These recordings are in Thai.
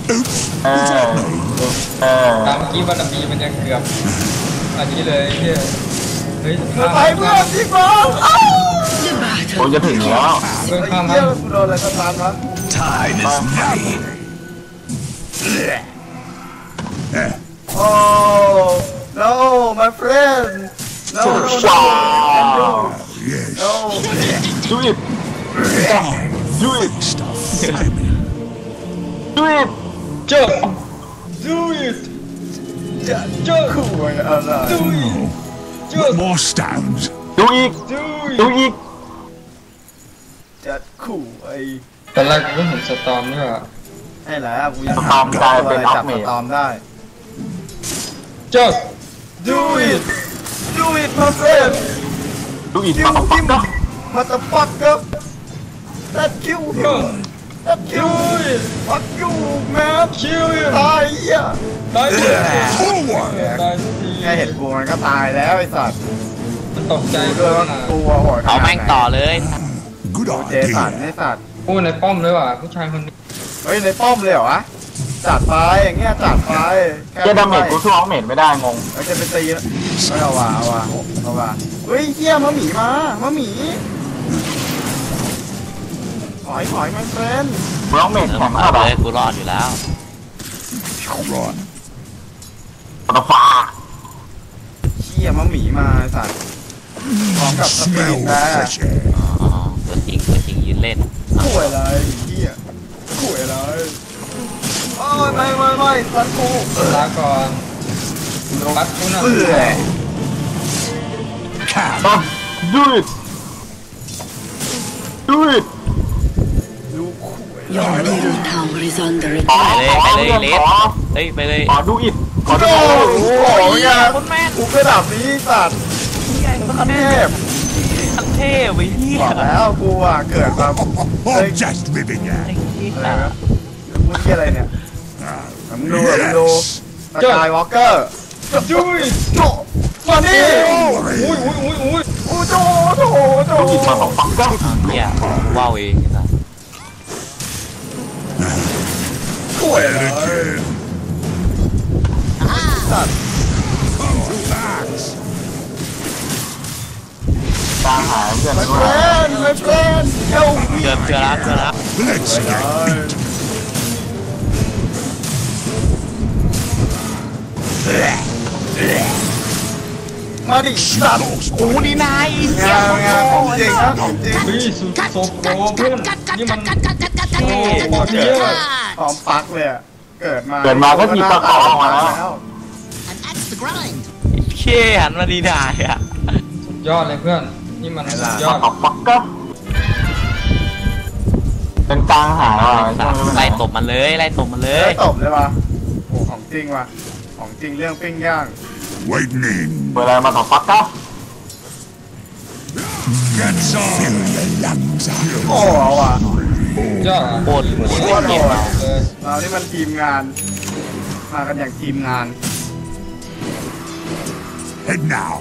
เออตามเมื่อกี้วันมีมันยังเกือบอันนี้เลยเนี่ยเฮ้ยไปเพื่อนพี่บอลผมจะถึงแล้วเพื่อนข้ามเยี่มายมโดนอะไรสตาร์ทวะ Time is money. โอ้ no my friend no no no Yes. no ดูอิดดูอิด Stuff. Simon. ดูอิดเจ้า do it จะขู่อะไร do it เจ้า More stones. ดูอีก do ดู it อีกจะขู่ไอ้ตอนแรกกูก็เห็นสตอมนี่ว่าไอ้แหละกูยังสตอมกลายเป็นอัพเมทจับสตอมได้เจ้า do it do it my friend ดูอิด kill มาปัก him ก็ motherfucker that kill เจ้า him that kill him fuck you man คิวอยู่ตายอ่ะตายเลย Forward. ตายทีแค่เห็นกูมันก็ตายแล้วไอ้สัตว์มันตกใจกูด้เลวย ยว่านะกูโหดเอาแม่งต่อเลย Good เจสัน idea. ไอ้สัตว์พูดในป้อมเลยว่ะผู้ชายคนนี้เฮ้ยในป้อมเลยเหรอวะจัดไปอย่างเงี้ยจัดไปแค่เจดาเมจกูสู้เอาเมจไม่ได้งงเราจะไปตีแล้วไม่เอาว่ะเอาว่ะเอาว่ะเฮ้ยเฮียมาหมีมาหมีถอยmy friend กูเอาเมจแข็งเอามากเลเลยยกูรอดอยู่แล้ว Run. ปะฟ้าเฮียมาหมีมาไอ้สัตว์พร้อมกับสปี Smell ด the นะ fresh air. อ๋อตัวจริงยืนเล่นข่วยเลยเฮียข่วยเลยโอ้ยไม่สันกูลาก่อนปัดกูนะเบื่อ Come. ต้องดูอิดดูอิดดูข่วย Your middle tower is under ขอ attack. ไปเลยขอเลเพื่อนสขอเฮ้ยไปเลยขอดูอิดขอดูโอ้อิดโหไงกูระดับนี้สัตว์ขั้นเทพทั้งเท่ไปเหี้ยบอกแล้วกูอ่ะเกิดมา I'm just living ไอ้ it. เหี้ยอะไรนะพูดเกี่ยอะไรเนี่ยมึงดูสกายวอล์กเกอร์ดูอิดโจมาดิอุ้ยโอ้โจดูอิดมาปักก็เหี้ยว้าวเองนะข่วยเลย สัตว์ Facts. ตามหาเพื่อนไม่ด้วเฟยรนไม่เฟรนเจ้าเกินแล้ว Let's get beat. มาดิสัตว์ Lost กูนี่นายงานของจริงนะของจริงเฮ้ยสุดโซโปรเพื่อนนี่มันโอ้โหเยอะพร้อมปักเลยเกิดมาเกิดมาก็หยิบปากกาออกมาแล้วเชี่ยหันมาดีนายอ่ะยอดเลยเพื่อนนี่มันสุดยอดมาปักก็เป็นกลางหาว่ะช่วงนี้เป็นไล่ตบมันเลยไล่ตบมันเลเฮ้ยยตบเลยว่ะโอ้ของจริงว่ะของจริงเรื่องปิ้งย่าง Waiting in. เวลามาปักก็ Get some. Fill your lungs up. โอ้เอาว่ะยอดโคตรโหดโคตรโหเกมดเราเลยเรานี่มันทีมงาน มากันอย่างทีมงาน Head now.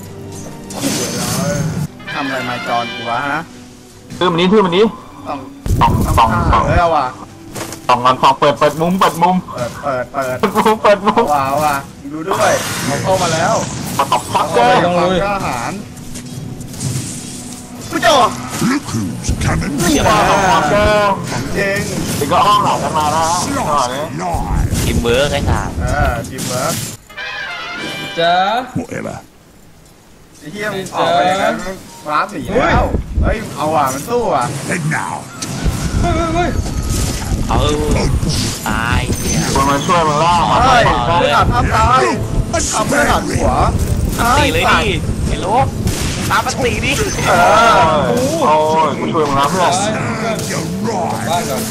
ทำอะไรมาจอนกูวะฮะทื่อมันนี้ทื่อมันนี้ต้องสองฆ่าเลยเอาว่ะสองกันสองเปิดมุมเปิดเปิดมุมเอาว่ะดูด้วยเขาเข้ามาแล้วมาตบปักก็ความกล้าหาญผู้จ่อ Look who's coming. มาตบปักก็จริงเด็กก็ห้องหลังกันมาแล้วจังหวะนี้ Live. ทีมเวิร์กไอ้สัสทีมเวิร์กจ้า Whatever. ไอ้เหี้ยมึงออกไปอย่างนั้นว้าร์ปหนีแล้วเฮ้ยเอาว่ะมันสู้อ่ะ Head now. เฮ้ยเอาตายเหี้ยคนมาช่วยมึงล่ามาเฮ้ยปักก็เพื่อนทับตายทำเพื่อนหันหัวตีเลยดิไอ้โลกตามมันตีดิโอ้ยกูช่วยมึงแล้วเพื่อน You're right. บ้านก่อน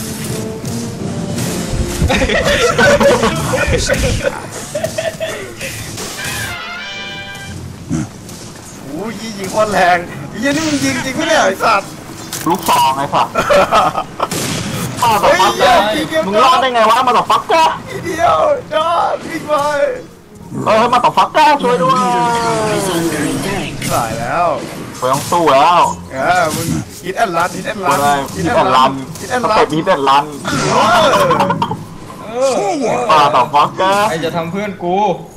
โอ้ยยิงโคตรแรงยิงนี่มึงยิงจริงปะเนี่ยไอ้สัตว์ลูกซองไอ้สัสมาตบปักก็มึงรอดได้ไงวะมาตบปักก็ทีเดียวจอดวิ่งไปมาตบปักก็ช่วยด้วย Is under attack. สายแล้วไปต้องสู้แล้วมึงฮิตแอนลันฮิตแอนอะลันไรฮิตแอนลันฮิตแอนสลัเต็นปฮิตแอนลันป่าต่อฟักเกอร์ไอจะทำเพื่อนกู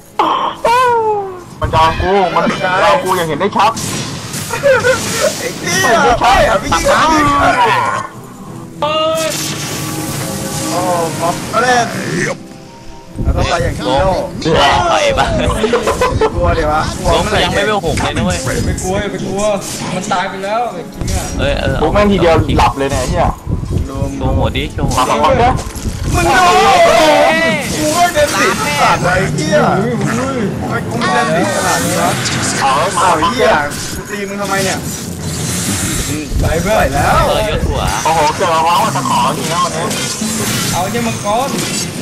มันจะเอากูมันเอากูอย่างเห็นได้ชัดไอ้เหี้ยไปหาพี่ยิงหาพี่โอ้ม็อบก็เล่นเราต้องไปอย่างฮีโร่ถอยบ้างกลัวเดี๋ยววะล้มยังไม่เวลหกเลยนะเว้ยไปกลัวอย่าไปกลัวมันตายไปแล้วไอ้จริงอ่ะกูแม่งทีเดียวหลับเลยเนี่ยเฮียดูโชว์หัวดิโชว์หัวมาต่อฟักเกอร์มึงดูกูไม่เดินติดขาดเลยเหี้ยไม่กูไม่เดินติดขนาดนี้วะเอามาอ้าวฟักเกเหี้อย ร์กูตีมึงทำไมเนี่ยไปเพื่อนไปแล้วยศหัวโอ้โหเจอร้องตะขอจริงนะวันนี้เอาแค่มังกร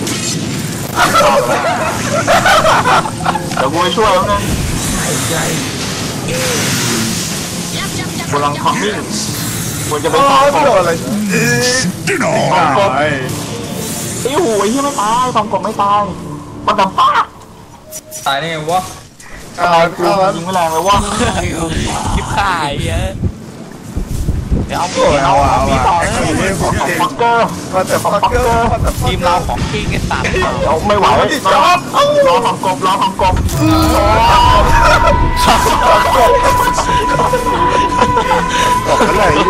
เดี๋ยวกูไปช่วยแล้วนึงกูกำลังคัมมิ่งกูจะไปโอ้ฟังยกโดบนอะไร Dinner. ไอ้ไอ้หูไอ้เหี้ยไม่ตายฟังกบไม่ตายมันดำป้าตายได้ไงวะเอากูเอายิงไม่แรงเลยว่าคลิปข่ายเยอะเดี๋ยวเอาโอ้ยเอาเอามีต่อไอ้เลคนนี้ยของจริงฟักเกอร์มาแต่ฟักเกอร์ทีมเราของจริงไอ้สัตว์เราไม่ไหวรอฟังกบรอฟังกบตกกันเลย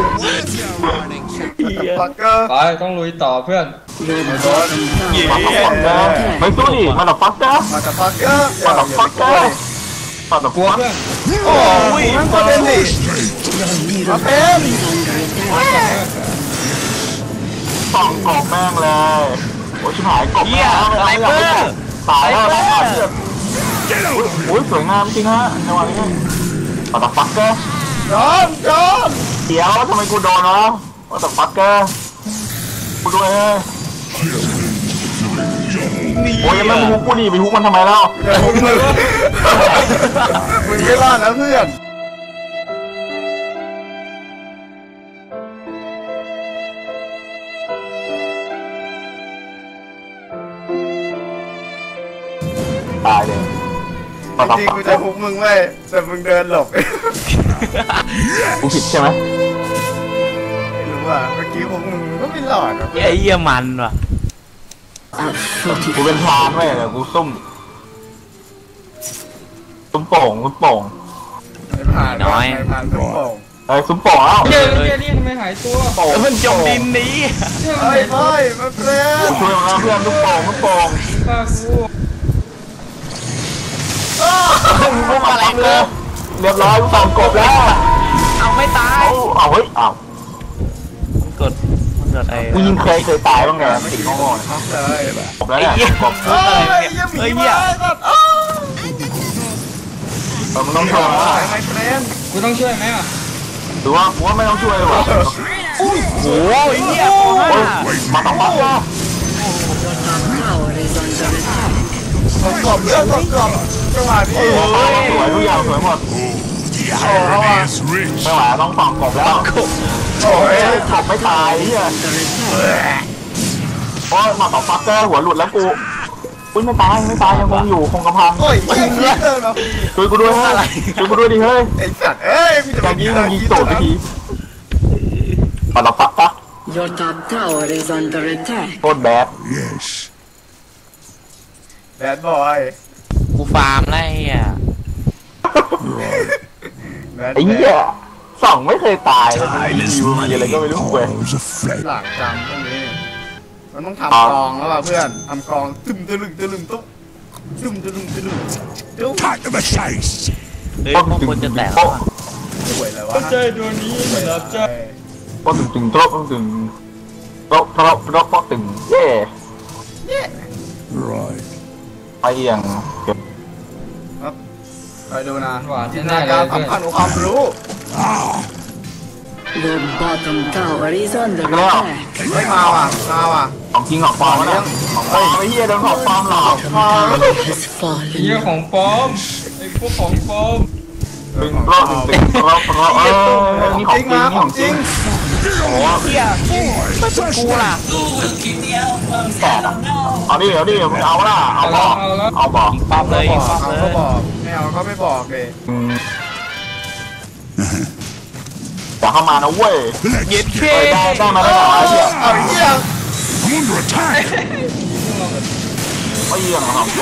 ฟักเกอร์ไปต้องลุยต่อเพื่อน Your bottom tower ไม่สู้ดิมาดับฟักเกอร์มาแต่ฟักเกอร์มาดับฟักเกอร์มาดับกลัวฟักเพื่อนโอ้ยมันก็เป็นดิ Your middle tower is under attack. สองกบแม่งเลยโอ้ชิบหายกบเฮียไซเบอร์ตายแล้วแล้วโอ้ยสวยงามจริงฮะจังหวะนี้มาดับฟักเกอร์จอนจอนเดี๋ยวทำไมกูโดนวะมาดับฟักเกอร์กูด้วยโอ้ยยังไม่ฮุกกูดิไปฮุกมันทำไมแล้วเดี๋ยวมึงไม่รอดนะเพื่อนตายเลยมาดับจริงฟักกูเกจะอร์หุกมึงไว้แต่มึงเดินหลบกูผิดใช่ไหมไม่รู้อ่ะเมื่อกี้หุกมึงก็ไม่หลอดไอ้เหี้ยมันว่ะ A กูเป็นพรานไว้เลยกูซุ่มโป่งซุ่มโป่งไม่ผ่านไม่ผ่านทุกโป่งเอ้ยซุ่มโป่งแล้วเฮ้ยนี่ทำไมหายตัวโป่งมันจมดินนี้เฮ้ยเฮ้ยมาเพื่อนกูช่วยมาเพื่อนลูกโป่งลูกโป่งฆ่ากูลูกอะไรเลยเรียบร้อยลูกสองกบแล้วเอาไม่ตายเอาเฮ้ยเอากดไอ้กูยิงเคยตายบ้างไงติดงงๆนะเลยกบแล้วไอ้เนี่ยเหี้ยกบเฮ้ยยังมีมาสัตว์มึงต้องช่วยนะไม่เพื่อนกูต้องช่วยไหมอ่ะหรือว่ากูว่าไม่ต้องช่วยเลยว่ะโอ้ยเหี้ยโอ้ยมาต้องมาว่า Your top tower is under attack. กบเพื่อนกบจังหวะนี้สวยทุกอย่างสวยหมด The irony is rich. ไม่ไหวต้องฝั่งกบแล้วโอ้ยกบไม่ตายเฮีย Under attack. โอ้ยมาต่อฟักเกอร์หัวหลุดแล้วกูอุ้ยไม่ตายยังคงอยู่คงกระพังโอ้ยยิงเดินมาช่วยกูด้วยเฮ้ยช่วยกูด้วยดิเฮ้ยไอ้สัตว์เอ้ยมีแต่อย่างนี้มึงยิงตูดไปทีมาต่อฟักเกอร์ Your top tower is under attack. โคตรแบด Yes. แบดบอยกูฟาร์มแล้วไอ้เหี้ยแบดไอ้เหี้ยส่องไม่เคยตายเลยมีคิวมีอะไรก็ไม่รู้เว้ย Halls of flesh. หลังจำตรงนี้มันต้องทำกองแล้วป่ะเพื่อนทำกองตึมตะลึงตะลึงตุ๊บตึมตะลึงตะลึงจุ๊บ Cut to the chase. เฮ้ยพวกคนจะแตกแล้วอะสวยเลยวะใจตัวนี้เหมือนรับใจโป๊ะตึงโต๊ะตึงโต๊ะโต๊ะโต๊ะโป๊ะตึงเย่ Right. ไปอย่างเก็บไปดูนะหวานจินตแน่นาๆเลการยเพื่อนสำคัญของความรู้ Your bottom tower is under Hello. attack. ไม่มาว่ะมาว่ะของจริงของปลอมนะของปลอมไอ้เหี้ยโดนของปลอมหลอก Tower has ไอ้เหี้ย fallen. ของปลอมไอ้พวกของปลอมตึงโต๊ะตึงโต๊ะโต๊ะนี่ของจจริริงงมานี่ขขออง งจจริริงงเหี้ยไม่ใช่กูล่ะแปดเอาดิเอาดิมึงเอาล่ะเอาบอกเอาบอกปรับเลยบอกปรับเอาเลก็ยบอกไม่เอาก็ไม่บอกเลยอย่าเข้ามานะเว้ยเย็ด Let's เค้ได้มาได้หรอไอ้เหี้ยเอาเหี้ย I'm under attack. มไม่เยี่ยงของผม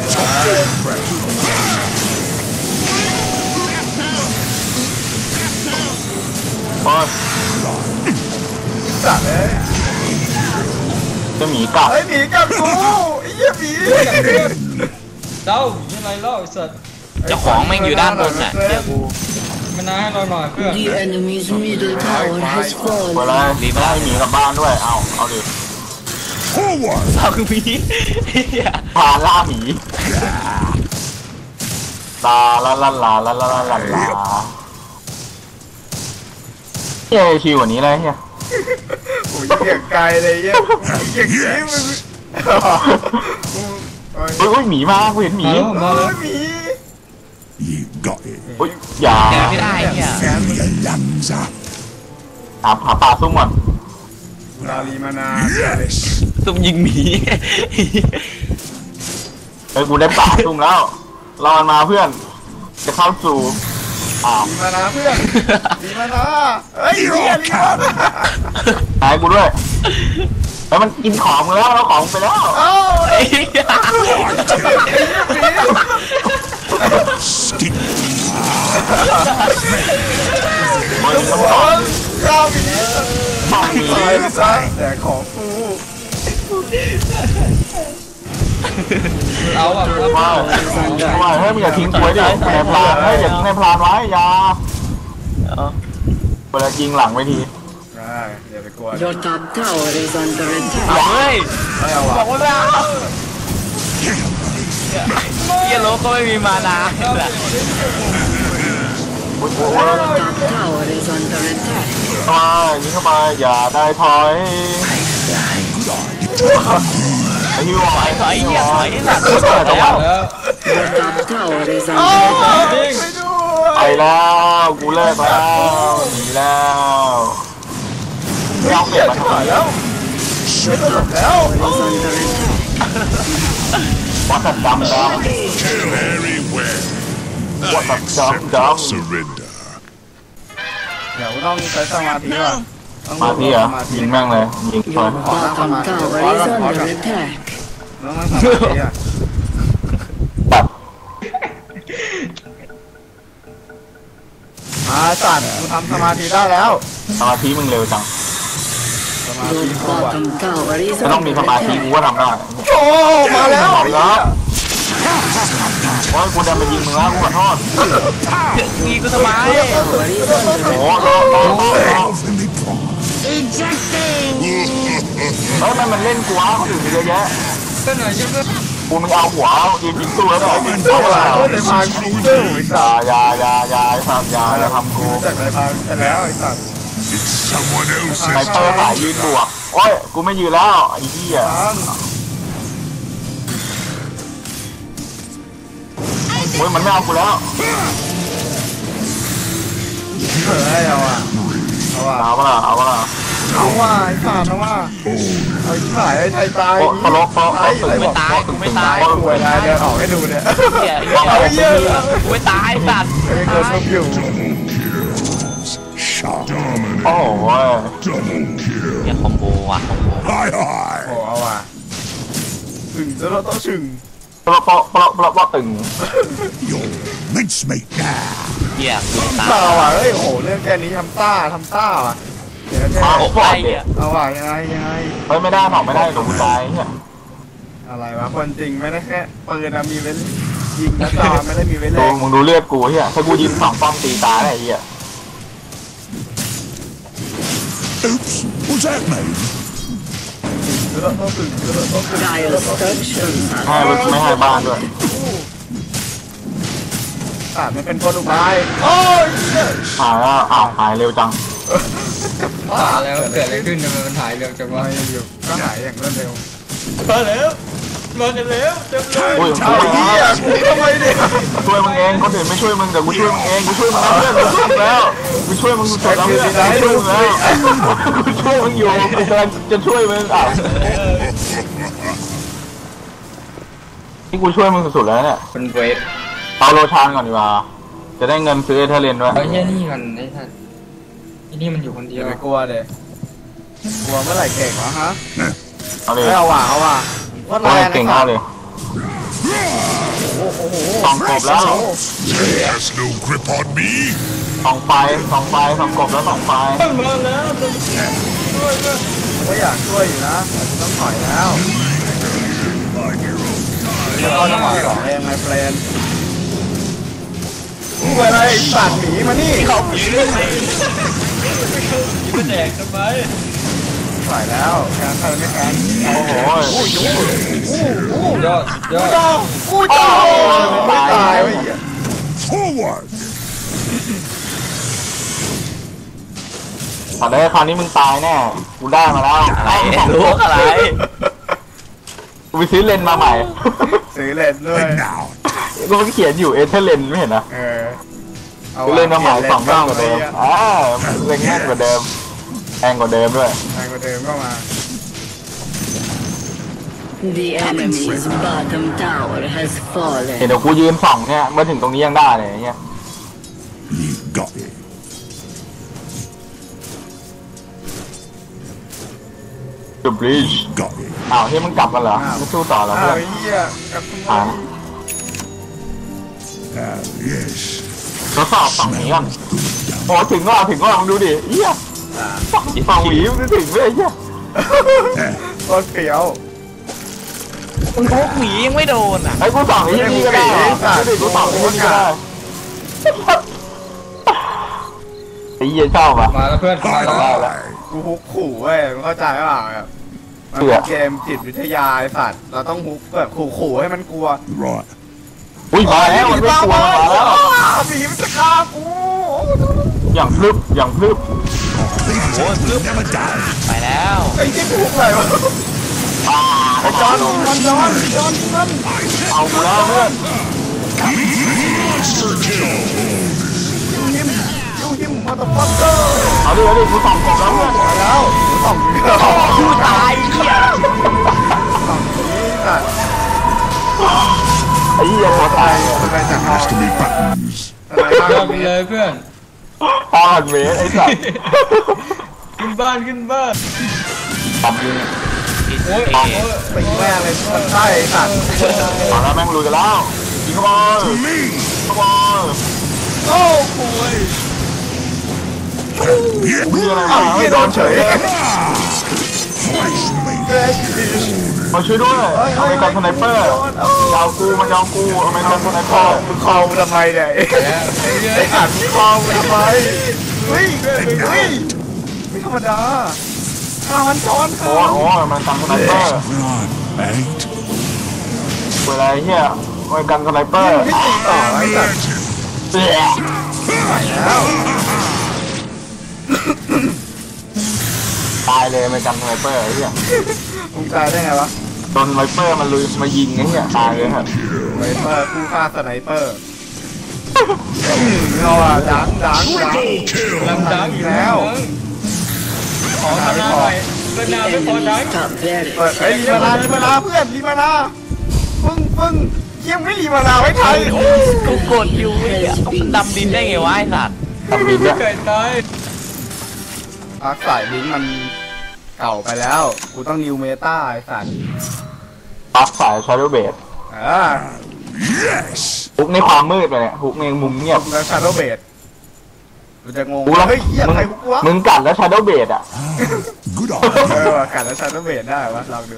สัตว์เลยจะหมีกัดไอ้หมีกับกูไอ้เหี้ยหมีเจ้ายังไงเล่าไอ้สัตว์เจ้าของแม่งอยู่ด้านบนน่ะเดี๋ยวกูมันน้าให้เราหน่อยเพื่อน The enemy's middle tower has เวลา fallen. ดีไม่ได้หมีกลับบ้านด้วยเอาดิ Forward! เราคือมีเหี้ยพาล่าหมีลาลาลาลาลาลาลาลาเฮ้ยชิวกว่านี้เลยเฮียโอ้ยเหี้ยไกลเลยเหี้ยเหี้ยขี้มึงอุ้ยหมีมากูเห็นหมีมาแล้วหมี You got it. อุ้ยอย่าเดินไม่ได้เหี้ย Fill your lungs up. หาปลาซุ่มก่อนลาลีมานา Yes. ซุ่มยิงหมีเฮ้ยกูได้ปลาซุ่มแล้วรอมาเพื่อนจะเข้าสู่ลีมานาเพื่อนลีมานาเฮ้ยเหี้ยลีมานาหายกูด้วยแล้วมันกินของมึงแล้วของไปแล้วเอ้าไอ้เหี้ย Stick. มันโอ้ยข้าวหมีต้องมีตายไปซะแต่ของกูเอาอ่ะครับว่าเฮ้ยมึงอย่าทิ้งกูไว้ดิในพลานเฮ้ยอย่าทิ้งในพลานไว้อย่าเวลายิงหลังไว้ทีอย่าไปกลัว Your top tower is under attack. เฮ้ยไม่เอาบอกว่ะว่าแล้วเหี้ยโลก็ไม่มีมานาแหละโอ้ย Your top tower is under attack. เข้ามายิงเข้ามาอย่าได้ถอยไอ้ฮิวไอ้ถอยเหี้ยถอยสัตว์แต่ว่าแล้ว Your top tower is โอ้ under attack. ยดิ้งไม่ดูไปแล้วกูเลิกแล้วหนีแล้วไม่เอาเปลี่ยนมาทำไมแล้วไม่ตลกแล้ว Is under attack. วัดสัตว์ดำด Very well. What the Accept dumb? surrender. เดี๋ยวต้องใช้สมาธิว่ะำมาที่เหรอยิงแม่งเลยยิงถอย Your bottom tower is under attack. ต้องนั่งสมาธิอ่ะตัดมาสัตว์กูทำสมาธิได้แล้วสมาธิมึงเร็วจังสมาธิ Your กูอ่ะ bottom tower is ไม่ต้องมี under สมาธิ attack. กูก็ทำได้โอ้มาแล้วขอบคุณครับโอ้ยกูดันไปยิงมึงแล้วกูขอโทษมีกูทำไม Tower is under โอ้ attack. โห Heavenly prize. Ejecting! เฮ้ยมันเล่นกูวะคนอื่นเยอะแยะเพื่อนหน่อยช่วยเพื่อนกูมึงเอาหัวยืนยิงตัวแล้วเนี่ยโอ้โหในพานกูเด้อไอ้สัตว์อย่าทำอย่าทำกูจากในพานไปแล้วไอ้สัตว์ It's someone ไซเปอ else's ร์สายยืนบวกโอ้ยกูไม่ยืนแล้วไอ้เหี้ยฟังโอ้ยมันไม่เอากูแล้วเฮ้ยเอาอ่ะเอาอ่ะเอาปะล่ะเอาปะล่ะเอาว่ะไอ้สัตว์เอาว่ะเอาที่หายไอ้ไทยตายโอ้ทะเลาะเพราะไอ้ตึงไอ้บอกตายกูไม่ตายกูเวลาเดินออกให้ดูเนี่ยเหี้ยเอาเยอะกูไม่ตายสัตว์ไอ้เกิดทุกอยู่ shot. Dominate. โอ้โห Double kill. เหี้ยคอมโบว่ะคอมโบ Hi โอ้ hi. เอาว่ะถึงจะเราต้องถึงเพราะตึง Your mincemeat now. เหี้ยกูตายต้าว่ะเฮ้ยโอ้โหเรื่องแค่นี้ทำต้าว่ะเดี๋ยวแค่โอ้ไปเนี่ยเอาว่ะยังไงเฮ้ยไม่ได้หรอกไม่ได้หนูตายเนี่ยอะไรวะคนจริงไม่ได้แค่ปืนมีเว้นยิงนะจอไม่ได้มีเว้นดูแรงมึงดูเลือดกูเฮียถ้ากูยิง2 ป้อมตีตายได้เฮีย Oops. Was that me? เราต้องถึงเราต้องถึง Dire structures ให้ are ไม่ให้บ้านด้วยมันเป็นคนอุบายโอ้ยหายแล้วหายเร็วจังตายแล้วเกิดอะไรขึ้นทำไมมันหายเร็วจังวะไม่อยู่ก็หายอย่างรวดเร็วมาแล้วมากันแล้วเต็มเลยอุ้ยเอาไอ้เหี้ยกูทำไมเนี่ยช่วยมึงเองคนอื่นไม่ช่วยมึงแต่กูช่วยมึงเองกูช่วยมึงเพื่อนกูช่วยมึงแล้วกูช่วยมึงสุดแล้วเพื่อนกูช่วยมึงแล้วกูช่วยมึงอยู่กูกำลังจะช่วยมึงที่กูช่วยมึงสุดๆแล้วเนี่ยคนเวทเอาโลชานก่อนดีกว่าจะได้เงินซื้อเทเลนด้วยเอาแค่นี้ก่อนไอ้ท่านไอ้นี่มันอยู่คนเดีอยวย่าไปกลัวเลยกลัวเมื่อไหร่เก่งวะฮะเอาเลยไม่เอาว่ะว่าโอ้แรยงเก่งมากเลยโอ้โหส่องกบแล้ว There's no grip on me. ส่องไฟส่องไฟส่องกบแล้วส่องไฟมาแล้วก็อยากช่วยอยู่นะแต่ต้องถอยแล้วแล้วก็จังหวะสองเองไงเฟรนเวลาไอ้สัตว์หมีมานี่เขาผีเรื่องไหนมันแดกกันไปถอยแล้วแคนใครไม่แคนโอ้โหยอดยอดกูจ้าไม่ตายไม่เหี้ย Forward. ตอนนี้คราวนี้มึงตายแน่กูได้มาแล้วอะไรรู้อะไรกูไปซื้อเลนส์มาใหม่ซื้อเล่นด้วย And now, ก็มันเขียนอยู่เอเธอร์เลนไม่เห็นนะเอาเลนส์มาใหม่2 แม่งกว่าเดิมเลนส์แม่งกว่าเดิมแพงกว่าเดิมด้วยแพงกว่าเดิมก็มา The enemy's bottom tower has เห็น fallen. เดี๋ยวกูยืนส่องเนี่ยเมื่อถึงตรงนี้ยังได้เลยเนี่ย you got it. The Bridge Got it. อ้าวที่มึงกลับกันเหรอไม่สู้ต่อเหรออ้าเพื่วอนไอ้เหี้ยกับคุณอ่าน Yes. ทดสอบฝั่งนี้ก่อนโอ้ถึงก็ถึงก็มึงดูดิเหี้ยฝั่งหวีมึงถึงเลยเหี้ยโคตรเฟี้ยวมึงพกหมียังไม่โดนอ่ะไอ้กูส่องไอ้ที่นี่ก็ได้ดูดิกูส่องไอ้ที่นี่ก็ได้ไอ้เหี้ยชอบอ่ะมาแล้วเพื่อนมาแล้วได้แล้วกูฮุกขู่เว้ยมึงเข้าใจเปล่าแบบมันเป็นเกมจิตวิทยาไอ้สัตว์เราต้องฮุกแบบขู่ให้มันกลัว Right. อุ้ยมาแล้วมันไม่กลัวมาแล้วหมีมันจะฆ่ากูอย่างพลึบอย่างพลึบ Never die. ไปแล้วไอ้ที่ฮุกอะไรวะไอ้จอนมันเอากูแล้วเพื่อน Monster kill. ยูหิมมาตะฟักเกอร์เอาดิกูส่องกบแล้วเพื่อนมาแล้วส่องนี้กูตายเหี้ยส่องนี้สัตว์ไอ้เหี้ยตัวตายมันไปจากห้อง Has to be buttons. อะไรยอบ้าดงไปเลยเพื่อน 500 เมตรไอ้สัสขึ้นบ้านขึ้นบ้านตัดยิงโอ้ยตีแม่เลยมันใช่สัตว์เอาแล้วแม่งลุยกันแล้วยิงเข้ามา Me. เข้ามาโอ้โหยมีอะไรเอามาเหี้ยโดนเฉย Twice made. เกรดดิสมาช่วยด้วยอเมริกันสไนเปอร์ยาวกูมันยาวกูอเมริกันสไนเปอร์มึงคอกูทำไมเนี่ยไอ้สัตว์มึงคอกูทำไมเฮ้ยไม่ธรรมดามันช้อนโอ้โหมันกันสไนเปอร์ Run, mate. เวลาเฮียอเมริกันสไนเปอร์ไม่ตีต่อไอ้สัตว์ แล้วตายเลยอเมริกันสไนเปอร์ไอ้เหี้ยมึงตายได้ไงวะโดนไวเปอร์มันลุยมายิงไอ้เหี้ยตายเลยครับสไนเปอร์ผู้ฆ่าสไนเปอร์เอาอ่ะดัง Kill. ลำดังอยู่แล้วขอทำหน้าหน่อยเพื่อนหน้า The ไม่พอดัง enemy's top เปิด barracks ไอ้รีมานาเพื่อนรีมานาปึ้งเยี่ยมไม่รีมานาไว้ไทยกูกดอยู่ไอ้เหี้ยมันดำดินได้ไงวะไอ้สัตว์ทำบินเนี่ยเกิดตายอาร์คสายลิงมันเก่าไปแล้ว กูต้องนิวเมตาไอ้สัตว์ปักสายชาร์โดเบด Yes. ฮุกในความมืดไปเนี่ยฮุกในมุมเงียบแล้วชาโดเบดกูจะงงกูแล้วเฮ้ยเหี้ยใครกูวะมึงกัดแล้วชาร์โดเบดอ่ะ Good เอ idea. อว่ะกัดแล้วชาโดเบดได้วะลองดู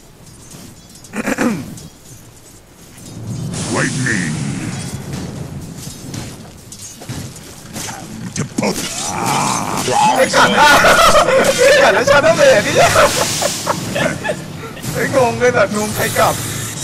Lightning. Time to put. ไอ้กัดกัดแล้วชาโดเบดนี่ไอ้งงเลยแต่งงใครกลับ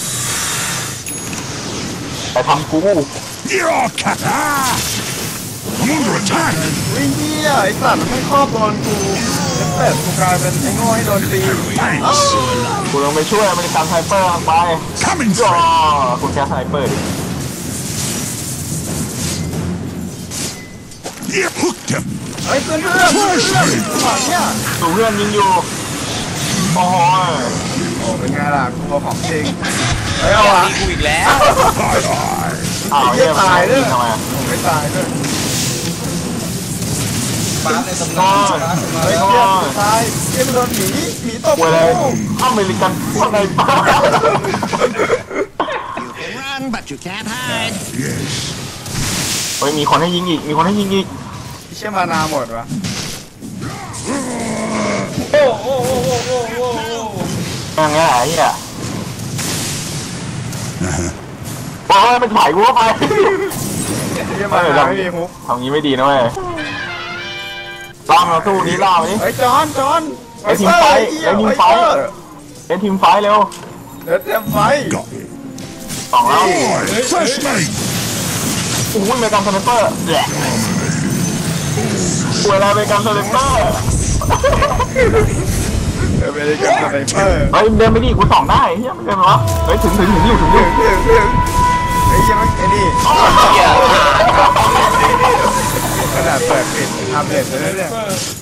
ไปทำกู You're cat. I'm under attack. วิ่งเหี้ยไอ้สัตว์มันไม่ครอบโดนกูแต่กูกลายเป็นไอ้โง่ให้โดนตี Thanks. กูลงไปช่วยอเมริกันสไนเปอร์ไป Coming จ่อ through. คุณแค่สไนเปอร์ดิ You hooked him. เฮ้ยเพื่อนฝั่งเนี่ยสูเพื่อนยิงอยู่โอ้โหโอ้เป็นไงล่ะกูของจริงเฮ้ยเอาอ่ะตีกูอีกแล้ว Aye, aye. อ้าวเฮียตายเลยทำไมผมไม่ตายด้วยฟ้าในตำนานฟ้ามาเฮ้ยแล้วเหี้ยตายเหี้ยมันโดนหมีตบกูเลยกูกอเมริกันสไนเปอร์ Run, but you can't hide. Yes. เฮ้ยมีคนให้ยิงอีกมีคนให้ยิงอีกเชื่อมานาหมดวะโอ้โอ้โอ้โอ้โอ้โอ้โอ้ยังไงไอ้เหี้ยบอกว่ามันถ่ายกูเข้าไปเชื่อมานาไม่มีฮุกทำงี้ไม่ดีนะเว้ยล่ามเราสู้นี้ล่ามนี้ไอ้จอนไอ้ทีมไฟไอ้ทีมไฟไอ้ทีมไฟเร็วเดี๋ยวเตรียมไฟ Got it. สองแล้ว First mate. โอ้ยเมกันสไนเปอร์แหละป่วยอะไรเมกันสไนเปอร์อเมริกันสไนเปอร์เฮ้ยเดินไปดิกูส่องได้เฮ้ยมันเดินมาวะเฮ้ยถึงอยู่ถึงไอ้ยังไอ้นี่ขนาดเปิดปิดอาร์มเลสเลยเนี่ย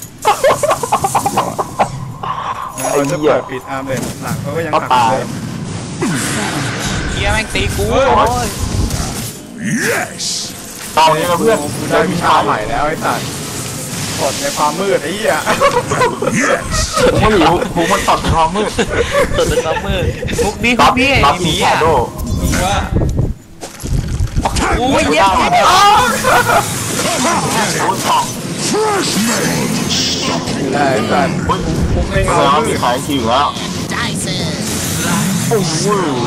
เราจะเปิดปิดอาร์มเลสหลังเขาก็ยังหักเลยเฮียแม่งตีกู Yes. ตอนนี้เราเพื่อนกูได้วิชาใหม่แล้วไอ้สัตว์กดในความมืดไอ้เหี้ย Yes. ผมไม่หนีผมมันตัดความมืดตัวเป็นซัมเมอร์พวกนี้พวรักพี่รับหนีแชอ่ะโดมีว่าโอ้ยเยี่ยมโอ้ยสอง First mate. ได้ไอ้สัตว์เฮ้ยพุกในแสเงาดงว่ามืมีดขายคิวแล้ว โอ้โห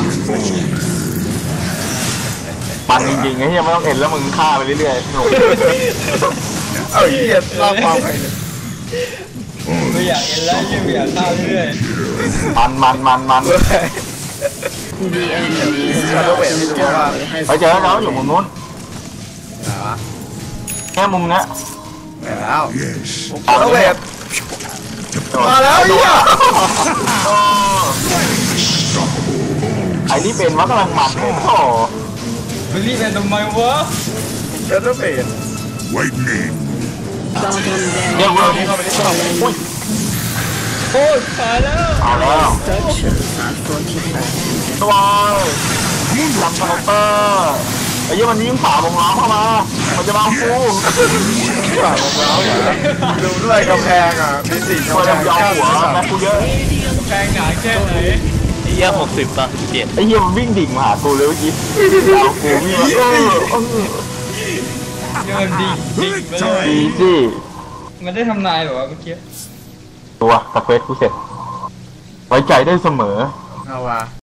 ปันจริงๆไอ้เหี้ยไม่ต้องเอ็นแล้วมึงฆ่าไปเรื่อยๆหนูเอาไอ้เหี้ยเล่าความไปเลยไม่อยากเห็นแล้วยังไม่อยากฆ่าเรื่อยมัน The enemy is Hello, tower ไปเจอแล้วอยู่มุมนู้นไหนวะแค่มุมเนี้ยไหนแล้ว Yes. ผมเปิดเวทมาแล้วไอ้เหี้ยไอ้นี่เป็นว่ากำลังมันโอ้โหๆมึงรีบเป็นทำไมวะเปิดเวท Waiting in. bottom เดี๋ยว barrier เราอุ้ยโอ้ยตายแล้วเอาแล้ว structures are fortified. ตัวจำสไนเปอร์ไอ้ยี่มันยิงฝ่าวงล้อเข้ามามันจะมาฟูฝ่าของเราดูด้วยกำแพงอ่ะมีสี่ช่วยกำแพเรางยาวหัวแม่กูเยอะแพงหนาแค่ไหนเฮีย60 ต่อ 17 ไอ้เหี้ยมันวิ่งดิ่งมาหากูเลยเมื่อกี้เอากูวิ่งมาเงินดีไปเลยดีสิมันได้ทำนายแบบว่าเมื่อกี้ตัวสเปซกูเสร็จ ไว้ใจได้เสมอเอาว่ะ